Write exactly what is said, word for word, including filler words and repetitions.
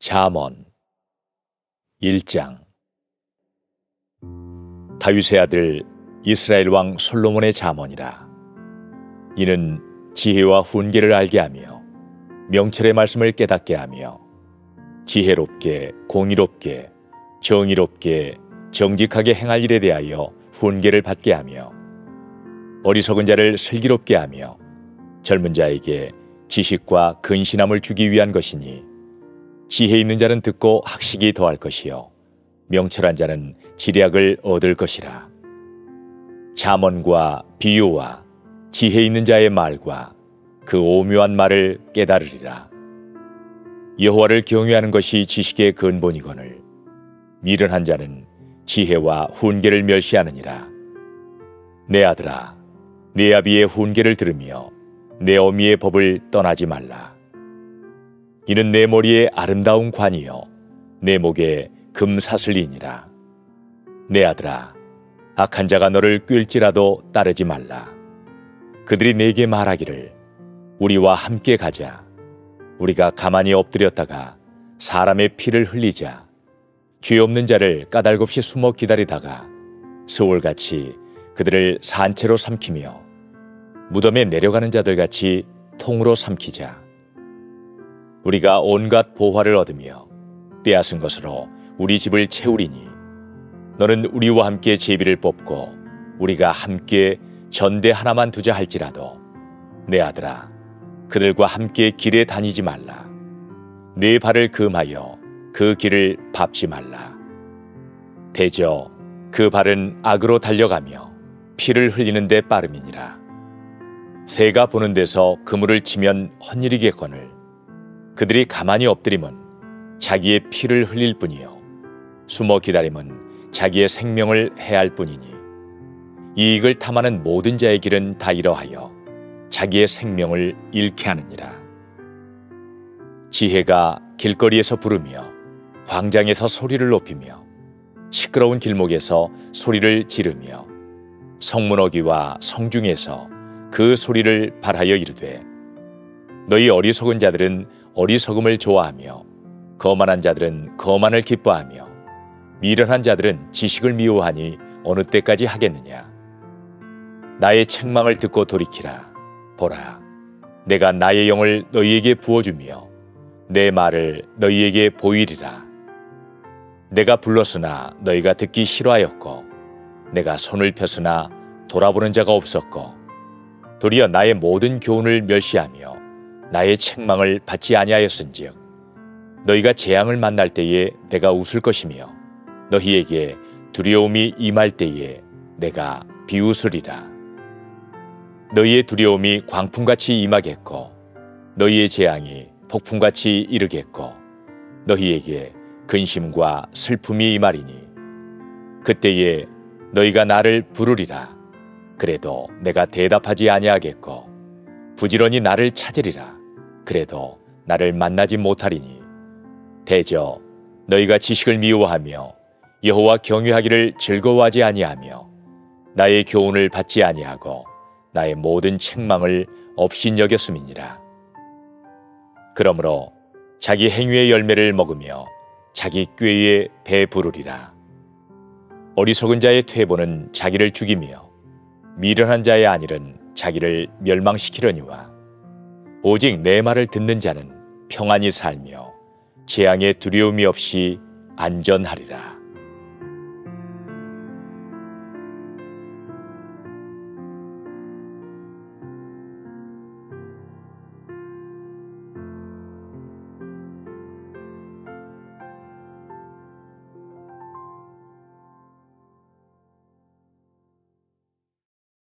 잠언 일 장. 다윗의 아들 이스라엘 왕 솔로몬의 잠언이라. 이는 지혜와 훈계를 알게 하며 명철의 말씀을 깨닫게 하며 지혜롭게 공의롭게 정의롭게 정직하게 행할 일에 대하여 훈계를 받게 하며 어리석은 자를 슬기롭게 하며 젊은 자에게 지식과 근신함을 주기 위한 것이니, 지혜 있는 자는 듣고 학식이 더할 것이요 명철한 자는 지략을 얻을 것이라. 잠언과 비유와 지혜 있는 자의 말과 그 오묘한 말을 깨달으리라. 여호와를 경외하는 것이 지식의 근본이거늘 미련한 자는 지혜와 훈계를 멸시하느니라. 내 아들아, 내 아비의 훈계를 들으며 내 어미의 법을 떠나지 말라. 이는 내 머리에 아름다운 관이요 내 목에 금사슬이니라. 내 아들아, 악한 자가 너를 꿰을지라도 따르지 말라. 그들이 내게 말하기를 우리와 함께 가자. 우리가 가만히 엎드렸다가 사람의 피를 흘리자. 죄 없는 자를 까닭없이 숨어 기다리다가 서울같이 그들을 산채로 삼키며 무덤에 내려가는 자들같이 통으로 삼키자. 우리가 온갖 보화를 얻으며 빼앗은 것으로 우리 집을 채우리니, 너는 우리와 함께 제비를 뽑고 우리가 함께 전대 하나만 두자 할지라도 내 아들아, 그들과 함께 길에 다니지 말라. 내 발을 금하여 그 길을 밟지 말라. 대저 그 발은 악으로 달려가며 피를 흘리는 데 빠름이니라. 새가 보는 데서 그물을 치면 헛일이겠거늘 그들이 가만히 엎드림은 자기의 피를 흘릴 뿐이요 숨어 기다림은 자기의 생명을 해할 뿐이니, 이익을 탐하는 모든 자의 길은 다 이러하여 자기의 생명을 잃게 하느니라. 지혜가 길거리에서 부르며 광장에서 소리를 높이며 시끄러운 길목에서 소리를 지르며 성문어귀와 성중에서 그 소리를 발하여 이르되, 너희 어리석은 자들은 어리석음을 좋아하며 거만한 자들은 거만을 기뻐하며 미련한 자들은 지식을 미워하니 어느 때까지 하겠느냐. 나의 책망을 듣고 돌이키라. 보라, 내가 나의 영을 너희에게 부어주며 내 말을 너희에게 보이리라. 내가 불렀으나 너희가 듣기 싫어하였고 내가 손을 폈으나 돌아보는 자가 없었고, 도리어 나의 모든 교훈을 멸시하며 나의 책망을 받지 아니하였은즉 너희가 재앙을 만날 때에 내가 웃을 것이며 너희에게 두려움이 임할 때에 내가 비웃으리라. 너희의 두려움이 광풍같이 임하겠고 너희의 재앙이 폭풍같이 이르겠고 너희에게 근심과 슬픔이 임하리니, 그때에 너희가 나를 부르리라. 그래도 내가 대답하지 아니하겠고 부지런히 나를 찾으리라. 그래도 나를 만나지 못하리니, 대저 너희가 지식을 미워하며 여호와 경외하기를 즐거워하지 아니하며 나의 교훈을 받지 아니하고 나의 모든 책망을 업신여겼음이니라. 그러므로 자기 행위의 열매를 먹으며 자기 꾀에 배부르리라. 어리석은 자의 퇴보는 자기를 죽이며 미련한 자의 안일은 자기를 멸망시키려니와, 오직 내 말을 듣는 자는 평안히 살며 재앙의 두려움이 없이 안전하리라.